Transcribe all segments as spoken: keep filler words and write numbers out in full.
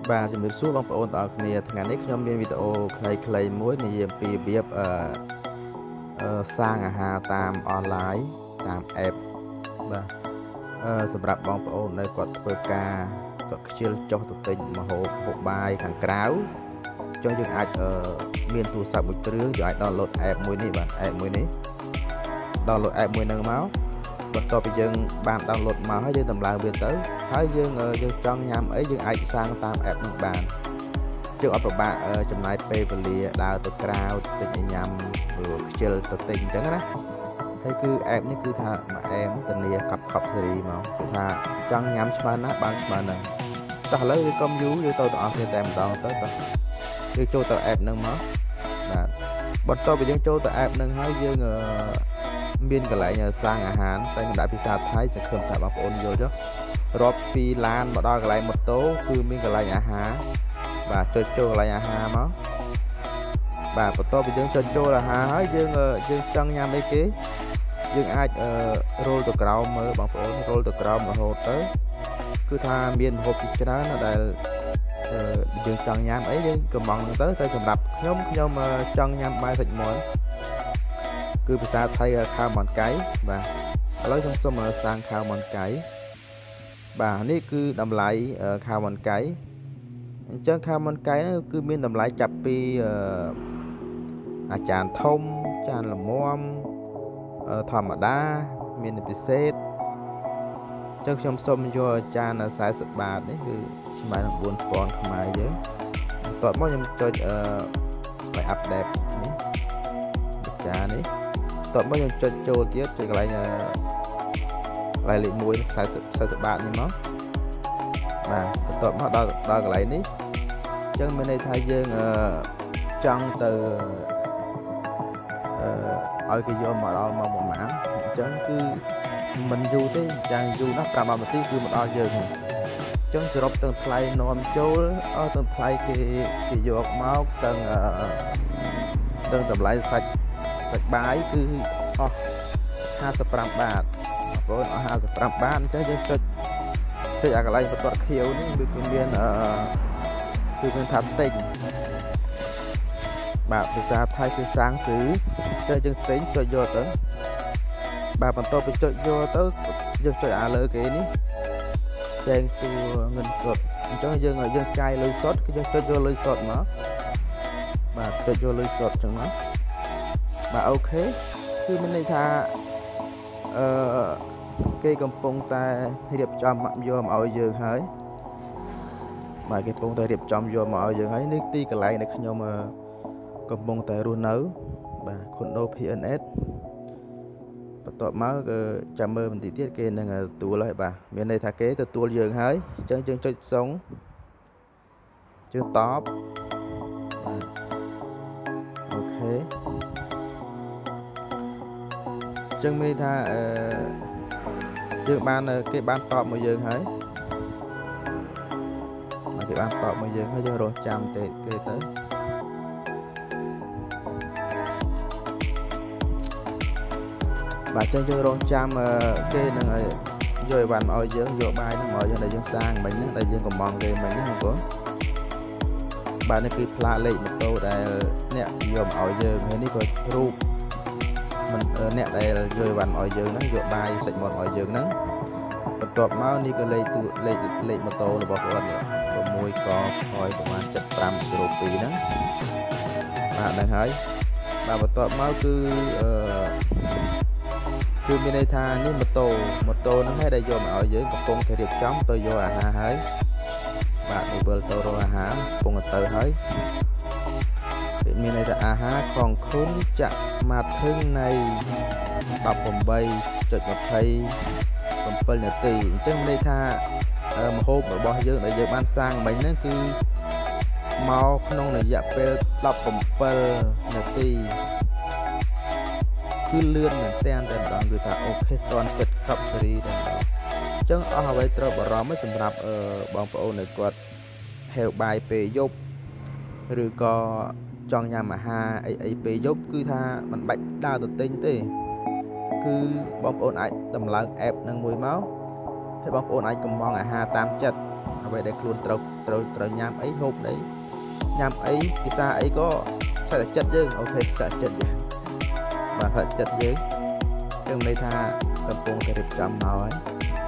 បាទជំរាបសួរបងប្អូនទាំងអស់គ្នាថ្ងៃនេះខ្ញុំមានវីដេអូខ្លីៗមួយនិយាយពីរបៀបអឺសាងអាហារតាមអនឡាញតាម app បាទអឺសម្រាប់បងប្អូននៅគាត់ធ្វើការគាត់ខ្ជិលចុះទៅទិញម្ហូបហូបបាយខាងក្រៅចុះយើងអាចអឺមានទូរស័ព្ទមួយគ្រឿងយើងអាច download app មួយនេះបាទ app មួយនេះ download app មួយហ្នឹងមកបន្ទាប់ពីយើងបាន download មកហើយយើងតម្លើងវាទៅហើយយើងយើងចង់ញ៉ាំអីយើងអាចសាងតាម app ហ្នឹងបានយើងអត់ពិបាកចំណាយពេលវេលាដើរទៅក្រៅទិញឲ្យញ៉ាំខ្ជិលទៅទិញអញ្ចឹងណាហើយគឺ app នេះគឺថាមួយអែមធានាកប់កប់សេរីមកគឺថាចង់ញ៉ាំឆ្មើណាបានឆ្មើហ្នឹងតោះឥឡូវវាកុំយូរយើងទៅទាំងអស់គ្នាតែម្ដងទៅតោះយើងចូលទៅ app ហ្នឹងមកបាទបន្ទាប់ពីយើងចូលទៅ app ហ្នឹងហើយយើងមានកន្លែងសាងអាហារតែមិនដាក់ភាសាថៃសង្ឃឹមថាបងប្អូនយល់ចុះរាប់ពីឡានមកដល់កន្លែងម៉ូតូគឺមានកន្លែងអាហារបាទចុចចូលកន្លែងអាហារមកបាទបន្ទាប់ពីយើងចុចចូលអាហារហើយយើងយើងចង់ញ៉ាំអីគេយើងអាចរោលទៅក្រោមមើលបងប្អូនរោលទៅក្រោមរហូតទៅគឺថាមានម្ហូបជាច្រើនដែលយើងចង់ញ៉ាំអីយើងកំងទៅតែសម្រាប់ខ្ញុំខ្ញុំចង់ញ៉ាំបាយសាច់មាន់គឺភាសាថៃខាវមាន់កៃបាទឥឡូវខ្ញុំសូមសាងខាវមាន់កៃបាទនេះគឺតម្លៃខាវមាន់កៃអញ្ចឹងខាវមាន់កៃនេះគឺមានតម្លៃចាប់ពីអាចារ្យធំចានល្មមធម្មតាមានពិសេសអញ្ចឹងខ្ញុំសូមយកចានសែសិបបាតនេះគឺស្មើនឹងបួនពាន់ខ្មែរយើងបន្ទាប់មកខ្ញុំចុចអឺឲ្យអាប់ដេតនេះចាននេះបន្ទាប់មកខ្ញុំចុចចូលទៀតចុចកន្លែងកន្លែងលេខមួយសែសិបបាតនេះមកបាទបន្ទាប់មកដល់ដល់កន្លែងនេះអញ្ចឹងមានន័យថាយើងអឺចង់ទៅអឺឲ្យគេយកមកដល់មកប្រហែលអញ្ចឹងគឺមិនយូរទេយ៉ាងយូរណាស់ប្រាំនាទីគឺមកដល់យើងអញ្ចឹងសរុបទាំងថ្លៃនាំចូលអស់ទាំងថ្លៃគេគេយកមកទាំងទាំងតម្លៃសាច់សាច់បាយគឺអស់ห้าสิบห้าបាតបងប្អូនអស់ห้าสิบห้าបាតអញ្ចឹងយើងចុចចុចអាកន្លែងបន្ទាត់ខៀវនេះវាគឺមានអឺគឺមានថាទិញបាទភាសាថៃគឺសាងស៊ឺចុចយើងទិញចុចយកទៅបាទបន្ទាប់ពីចុចយកទៅយើងចុចអាលើគេនេះចែងតួงินសុទ្ធអញ្ចឹងយើងយើងចាយលុយសុទ្ធគឺយើងចុចយកលុយសុទ្ធមកបាទចុចយកលុយសុទ្ធអញ្ចឹងមកបាទអូខេគឺមានន័យថាអឺគេកំពុងតែរៀបចំយកមកឲ្យយើងហើយបាទគេកំពុងតែរៀបចំយកមកឲ្យយើងហើយនេះទីកន្លែងដែលខ្ញុំកំពុងតែរស់នៅបាទ Condo พี เอ็น เอส បន្ទាប់មកគឺចាំមើលបន្តិចទៀតគេនឹងទទួលហើយបាទមានន័យថាគេទទួលយើងហើយអញ្ចឹងយើងចុចសុងជឿតបបាទអូខេអញ្ចឹងមានន័យថាអឺយើងបានគេបានតបមកយើងហើយបាទគេបានតបមកយើងហើយយើងរងចាំទេគេទៅបាទចឹងយើងរងចាំគេនឹងយកអីវ៉ាន់មកឲ្យយើងយកបាយនឹងមកយើងដែលយើងសាងមិញហ្នឹងដែលយើងកំងគេមិញហ្នឹងបងប្អូនបាទនេះគឺផ្លាកលេខម៉ូតូដែលអ្នកយកមកឲ្យយើងហើយនេះក៏រូបមិនអ្នកដែលយកអីវ៉ាន់មកឲ្យយើងហ្នឹងយកបាយសាច់មាន់មកឲ្យយើងហ្នឹងបន្ទាប់មកនេះក៏លេខទូលេខលេខម៉ូតូរបស់គាត់នេះ៦កខប្រហែលเจ็ดสิบห้า 02ហ្នឹងបាទហ្នឹងហើយបាទបន្ទាប់មកគឺអឺគឺមានន័យថានេះម៉ូតូម៉ូតូហ្នឹងហើយដែលយកមកឲ្យយើងកំពុងតែរៀបចំទៅយកអាហារហើយបាទទៅវិលទៅរកអាហារកំពុងទៅហើយមានន័យថាអាហារของคุณจะมาถึงในដប់ប្រាំបីចុចยี่สิบเจ็ดនាទីអញ្ចឹងមានន័យថាម្ហូបរបស់យើងដែលយើងបានសាងមិញហ្នឹងគឺមកក្នុងរយៈពេលដប់ប្រាំbảyនាទីគឺលឿនមែនតើតែម្ដងគឺថាអូខេតន់ចិត្តកប់សេរីតែម្ដងអញ្ចឹងអស់អ្វីត្រូវបារម្ភសម្រាប់បងប្អូនដែលគាត់ហេវបាយពេលយប់ឬក៏ចង់ញ៉ាំអាហារអីអីពេលយប់គឺថាមិនបាច់ដើរទៅទិញទេគឺបងប្អូនអាចតម្លើង app នឹងមួយមកហើយបងប្អូនអាចកំងអាហារតាមចិត្តហអ្វីដែលខ្លួនត្រូវត្រូវត្រូវញ៉ាំអីហូបអីញ៉ាំអីភាសាអីក៏ស្អាតចិត្តយើងអូខេស្អាតចិត្តយើងបាទស្អាតចិត្តយើងគឺមានន័យថាកំពុងតែរៀបចំមកហើយ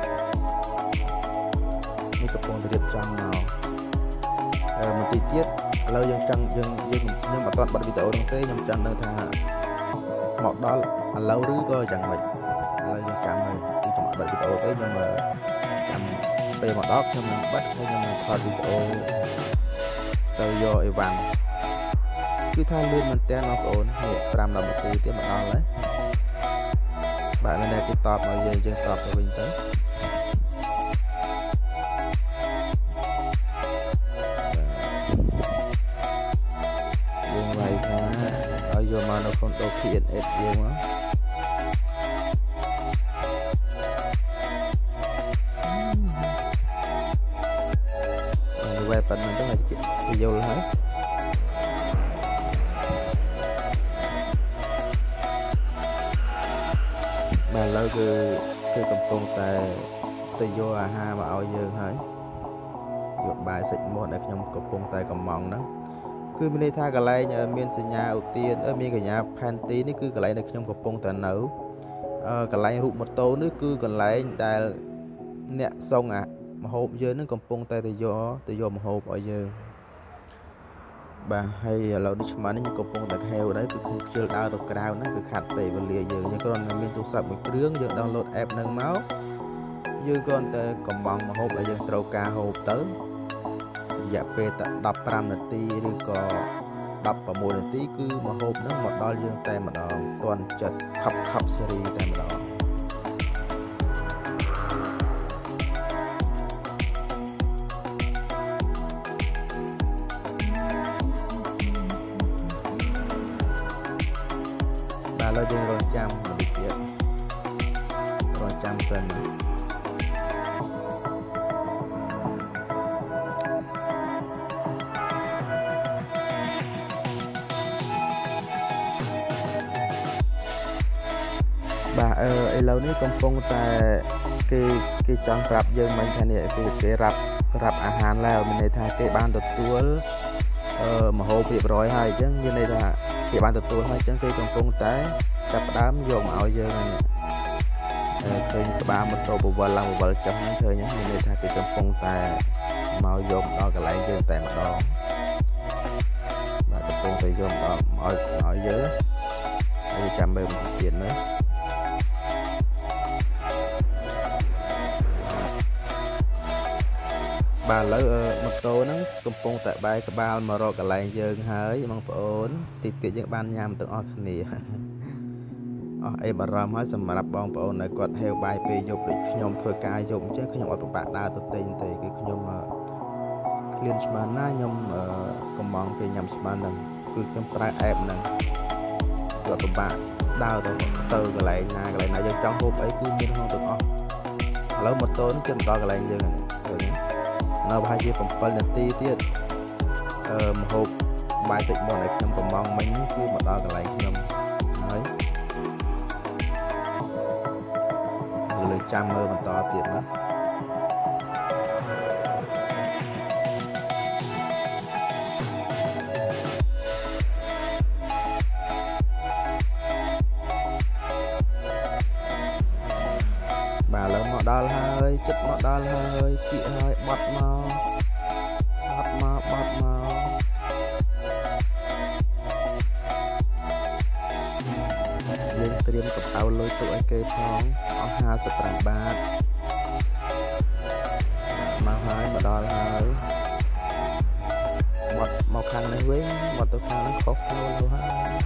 នេះកំពុងតែរៀបចំមកអឺបន្តិចទៀតឥឡូវយើងចង់យើងយើងខ្ញុំបន្តបិទវីដេអូនោះទេខ្ញុំចង់ដឹងថាមកដល់ឥឡូវឬក៏យ៉ាងម៉េចឥឡូវយើងចាំមើលទីខ្ញុំបិទវីដេអូទេខ្ញុំចាំពេលមកដល់ខ្ញុំនឹងបិទហើយខ្ញុំនឹងថតវីដេអូទៅយកអីវ៉ាន់គឺថាលឿនមែនតើបងប្អូននេះ5 10នាទីទៀតមកដល់ហើយបាទនៅនេះគេតបមកយើងយើងតបទៅវិញទៅយើងវាយថាឲ្យយកមកនៅក្នុងដូ พี เอ็น เอส យើងមកវាយប៉ុណ្ណឹងទៅឲ្យគេយល់ហើយបាទឥឡូវគឺគឺកំពុងតែទៅយកអាហារមកឲ្យយើងហើយយកបាយសាច់មាន់ដែលខ្ញុំកំពុងតែកំងហ្នឹងគឺមានន័យថាកន្លែងមានសញ្ញាឧទានមានកញ្ញាផែនទីនេះគឺកន្លែងដែលខ្ញុំកំពុងតែនៅកន្លែងរូបម៉ូតូនេះគឺកន្លែងដែលអ្នកសុងអាម្ហូបយើងនឹងកំពុងតែទៅយកទៅយកម្ហូបឲ្យយើងបាទហើយឥឡូវនេះឆ្មានេះខ្ញុំកំពុងតែហេវដែរគឺខ្ញុំខ្ជិលដើរទៅក្រៅហ្នឹងគឺខាត់ពេលវេលាយើងយើងគ្រាន់តែមានទូរស័ព្ទមួយគ្រឿងយើង download app ហ្នឹងមកយើងគ្រាន់តែកំងម្ហូបដែលយើងត្រូវការហូបទៅរយៈពេលតែ15នាទីឬក៏16នាទីគឺម្ហូបហ្នឹងមកដល់យើងតែម្ដងទាន់ចិត្តខប់ខប់សេរីតែម្ដងឥឡូវយើងរងចាំមួយទៀតរងចាំសិនបាទឥឡូវនេះកំពុងតែគេគេចង់ប្រាប់យើងមិញថានេះគឺគេរាប់រាប់អាហារแล้วមានន័យថាគេបានទទួលអឺម្ហូបរៀបរយហើយអញ្ចឹងមានន័យថាគេបានទទួលហើយអញ្ចឹងគេកំពុងតែចាប់ផ្ដើមយកមកឲ្យយើងហ្នឹងឃើញក្បាលម៉ូតូបវលឡើងបវលចុះហ្នឹងឃើញមានន័យថាគេកំពុងតែមកយកដល់កន្លែងយើងតែម្ដងបាទកំពុងតែយកដល់មកឲ្យយើងហើយចាំមើលមកទៀតមើលបាទឥឡូវម៉ូតូហ្នឹងកំពុងតែបែរក្បាលមករកកន្លែងយើងហើយបងប្អូនតិចទៀតយើងបានញ៉ាំទាំងអស់គ្នាអស់អេបារម្ភហើយសម្រាប់បងប្អូនដែលគាត់ហេវបាយពេលយប់ដូចខ្ញុំធ្វើការយប់អញ្ចឹងខ្ញុំអត់ពិបាកដើរទៅទិញទេគឺខ្ញុំឃ្លានឆ្មាណាខ្ញុំកំងគេញ៉ាំឆ្មាហ្នឹងគឺខ្ញុំប្រើអេបហ្នឹងគាត់ពិបាកដើរទៅទៅកន្លែងណាកន្លែងណាយើងចង់ហូបអីគឺមានក្នុងទាំងអស់ឥឡូវម៉ូតូនេះគេមកដល់កន្លែងយើងហ្នឹងឃើញនៅប្រហែលជា7នាទីទៀតអឺម្ហូបបាយសាច់មាន់ដែលខ្ញុំកំងមិញគឺមកដល់កន្លែងខ្ញុំហើយលើចាំមើលបន្តទៀតណាបាទឥឡូវមកដល់ហើយចិត្តមកដល់ហើយគៀកហើយបត់មកបត់មកបត់មកយើងត្រៀមកប៉ៅលុយទុកឲ្យគេផងអស់ห้าสิบប្រាំបាតមកហើយមកដល់ហើយមកមកខាងនេះវិញមកទៅខាងនេះខុសខ្លួនទៅហើយ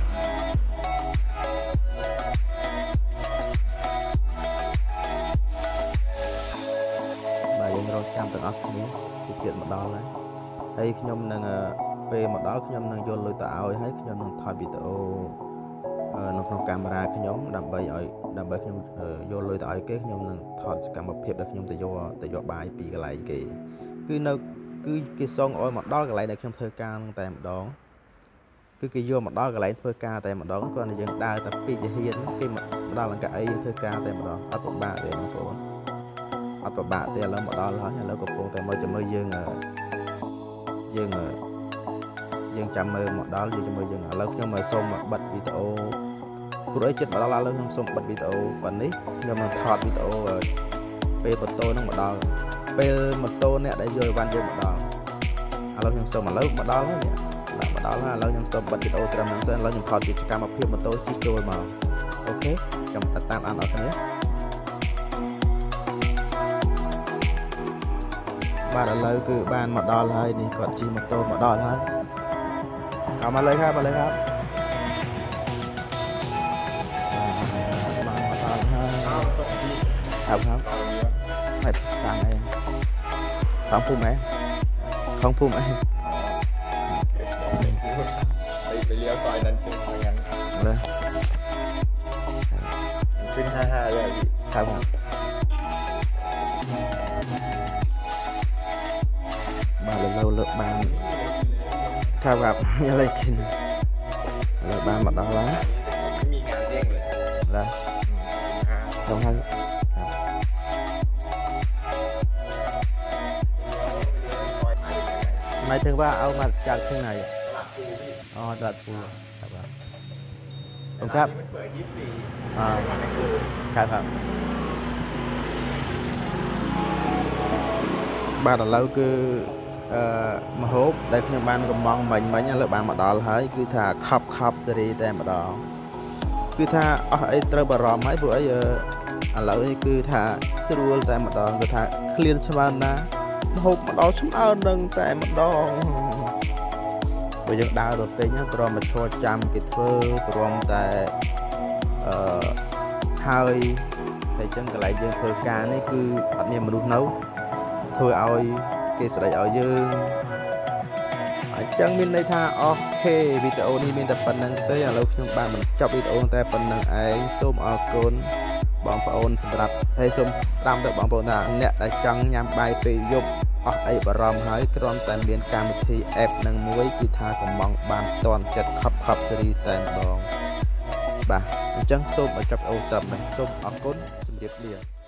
ចាំទាំងអស់គ្នាទីទៀតមកដល់ហើយហើយខ្ញុំនឹងពេលមកដល់ខ្ញុំនឹងយកលុយទៅឲ្យហើយខ្ញុំនឹងថតវីដេអូនៅក្នុងកាមេរ៉ាខ្ញុំដើម្បីឲ្យដើម្បីខ្ញុំយកលុយទៅឲ្យគេខ្ញុំនឹងថតសកម្មភាពដែលខ្ញុំទៅយកទៅយកបាយពីកន្លែងគេគឺនៅគឺគេសងឲ្យមកដល់កន្លែងដែលខ្ញុំធ្វើការតែម្ដងគឺគេយកមកដល់កន្លែងធ្វើការតែម្ដងគាត់តែយើងដើរតែពីជាហ៊ានគេមកដល់កៅអីយើងធ្វើការតែម្ដងអត់ពិបាកទេបងប្អូនអត់ប្របាក់ទេឥឡូវមកដល់ហើយឥឡូវកំពុងតែមកជាមួយយើងយើងយើងចាំមើលមកដល់យើងជាមួយយើងឥឡូវខ្ញុំមកសូមបិទវីដេអូព្រោះអីចិត្តមកដល់ឥឡូវខ្ញុំសូមបិទវីដេអូប៉ុណ្នេះខ្ញុំនឹងថតវីដេអូពេលម៉ូតូនឹងមកដល់ពេលម៉ូតូអ្នកដែលយកអីវ៉ាន់យើងមកដល់ឥឡូវខ្ញុំសូមឥឡូវមកដល់ហើយនេះបាទមកដល់ហើយឥឡូវខ្ញុំសូមបិទវីដេអូត្រឹមហ្នឹងសិនឥឡូវខ្ញុំថតជាសកម្មភាពម៉ូតូជិះចូលមកអូខេចាំតាមអានអរគ្នាបាទឥឡូវគឺបានមកដល់ហើយនេះគាត់ជិះម៉ូតូមកដល់ហើយเอามาเลยครับมาเลยครับมามาตามครับครับไม่ต่างไงของภูมิไหมของภูมิไหมไปไปเลี้ยวซอยนั้นซึ่งทางนั้นเลยขึ้นห้าห้าเลยครับครับบ้านเราเลิกบ้านครับครับอะไรกินเราบ้านมาដល់แล้วไม่มีงานเด้งเลยแล้วตรงนั้นหมายถึงว่าเอามาจากที่ไหนอ๋อตลาดภูครับครับผมครับอ่าครับครับบ้านเราคือมาฮบได้ខ្ញុំបានកំងមិញមិញឥឡូវបានមកដល់ហើយគឺថាខប់ខប់សេរីតែម្ដងគឺថាអស់អីត្រូវបារម្ភហើយព្រោះអីឥឡូវនេះគឺថាស្រួលតែម្ដងគឺថាឃ្លានឆ្មើណាមកហូបមកដល់ឆ្មើនឹងតែម្ដងបើយើងដើរទៅទិញព្រមមកឈរចាំគេធ្វើព្រមតែអឺហើយតែចឹងកន្លែងយើងធ្វើការនេះគឺអត់មានមនុស្សនៅធ្វើឲ្យគេស្ដីឲ្យយើងអញ្ចឹងមានន័យថាអូខេវីដេអូនេះមានតែប៉ុណ្្នឹងទេឥឡូវខ្ញុំបានបញ្ចប់វីដេអូតែប៉ុណ្្នឹងឯងសូមអរគុណបងប្អូនសម្រាប់ហើយសូមតាមទៅបងប្អូនថាអ្នកដែលចង់ញ៉ាំបាយពេលយប់អស់អីបារម្ភហើយគ្រាន់តែមានកម្មវិធី app នឹងមួយគឺថាកំងបានតន់ចិត្តខប់ខប់សេរីតែម្ដងបាទអញ្ចឹងសូមបញ្ចប់អូត្រឹមនេះសូមអរគុណជម្រាបលា